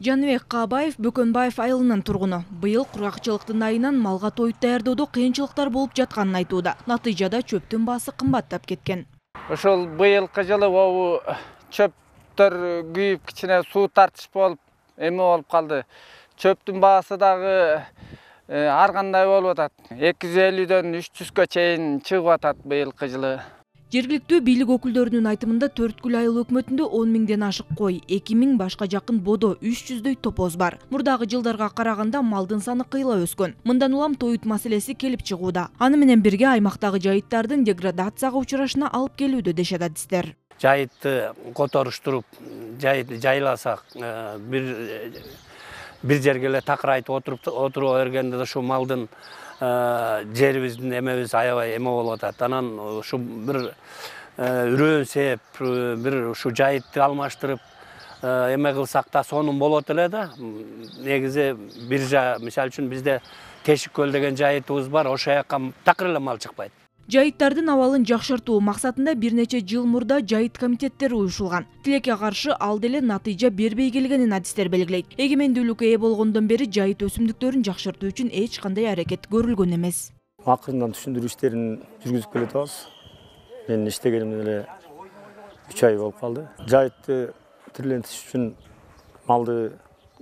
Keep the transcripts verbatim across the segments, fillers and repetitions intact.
Жаныбек Каабаев Бөкөнбаев айылынын тургуну. Быйыл кургакчылыктын айынан малга тоют даярдоодо кыйынчылыктар болуп жатканын айтууда. Натыйжада чөптүн баасы кымбаттап кеткен. Ошол быйылкы жылы бу чөптөр күйүп кичине суу тартыш болуп, эме болуп калды. Чөптүн баасы дагы ар кандай болуп атат. эки жүз элүүдөн үч жүзгө чейин чыгып атат быйылкы жылы. Жергиликтүү бийлик өкүлдөрүнүн айтымында Төрткүл айыл өкмөтүндө он миңден ашык кой, эки миң башка жакын бодо, үч жүздөй топоз бар. Мурдагы жылдарга караганда малдын саны кыйла өскөн. Мындан улам тоют маселеси келип чыгууда. Аны менен бирге аймактагы жайыттардын деградацияга учурашына алып келүүдө дешет адистер. Жайытты которуштуруп, жайласак, бир бир жерге эле такырайтып отуруп отуруп бергенде да ушу малдын жерибиздин эмебиз аябай эме болуп атат. Анан ушу бир үрөөнсеп, бир ушу жайытты алмаштырып эме кылсак да сонун болот эле да. Негизи бир жа, мисалы үчүн бизде Тешик көл деген жайытыбыз бар, ошол жака такыр эле мал чыкпайт. Жайыттардын абалын жакшыртуу максатында бир нече жыл мурда жайыт комитеттери уюшулган. Тилекке каршы ал деле натыйжа бербей келгенин адистер белгилейт. Эгемендүүлүккө ээ болгондон бери жайыт өсүмдүктөрүн жакшыртуу үчүн эч кандай аракет көрүлгөн эмес. Акырындан түшүндүрүү иштерин жүргүзүп келатабыз. Мен иштегенимден эле үч ай болуп калды. Жайытты тирилентиш үчүн малды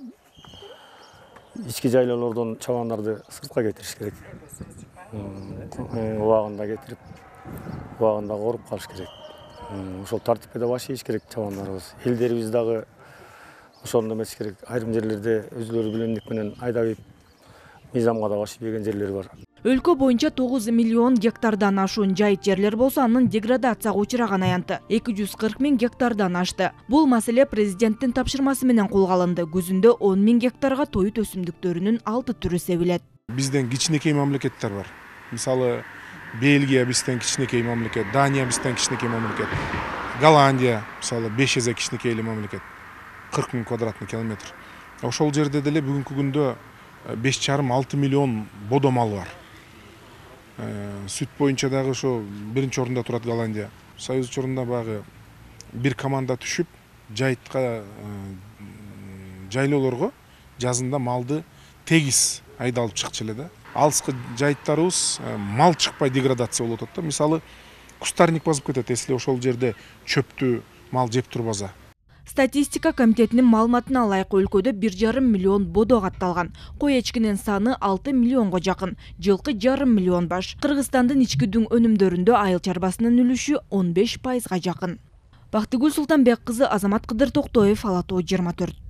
ички жайлоолордон чабандарды сыртка кетириш керек. Убагында кетирип, убагында коруп калыш керек. Ошол тартипке да баш ийиш керек чабандарыбыз. Элдерибиз дагы ошондо эмес керек. Айрым жерлерде өзүлөрү билендик менен айдап мыйзамга да баш ийбеген жерлер бар. Өлкө боюнча тогуз миллион гектардан ашуун жайыт жерлер болсо, анын деградацияга учураган аянты эки жүз кырк миң гектардан ашты. Бул маселе президенттин тапшырмасы менен колго алынды. Күзүндө он миң гектарга тоют өсүмдүктөрүнүн алты түрү себилет. Бизден кичинекей мамлекеттер бар. Мисалы, Бельгия бизден кичинекей мамлекет, Дания бизден кичинекей мамлекет, Голландия, мисалы, беш эсе кичинекей мамлекет, кырк миң квадратный километр. Ошол жерде деле бүгүнкү күндө беш жарым алты миллион бодо мал бар. Сүт боюнча дагы ошо биринчи орунда турат Голландия. Союз учурунда багы бир команда түшүп, жайытка жайлоолорго жазында малды тегиз айдалып чыкчу эле да. Алыскы жайыттарыбыз мал чыкпай деградация болуп атат да. Мисалы, кустарник басып кетет, если ошол жерде чөптү мал жеп турбаса. Статистика комитетинин маалыматына ылайык өлкөдө бир жарым миллион бодо катталган. Кой эчкинин саны алты миллионго жакын, жылкы жарым миллион баш. Кыргызстандын ички дүң өнүмдөрүндө айыл чарбасынын үлүшү он беш пайызга жакын. Бактыгүл Султанбек кызы, Азамат Кыдыр Токтоев, Ала Тоо жыйырма төрт.